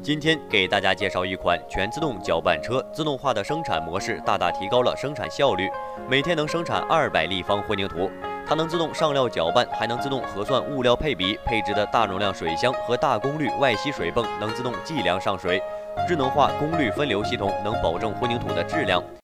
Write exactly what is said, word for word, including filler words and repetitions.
今天给大家介绍一款全自动搅拌车，自动化的生产模式大大提高了生产效率，每天能生产二百立方混凝土。它能自动上料搅拌，还能自动核算物料配比，配置的大容量水箱和大功率外吸水泵能自动计量上水。智能化功率分流系统能保证混凝土的质量。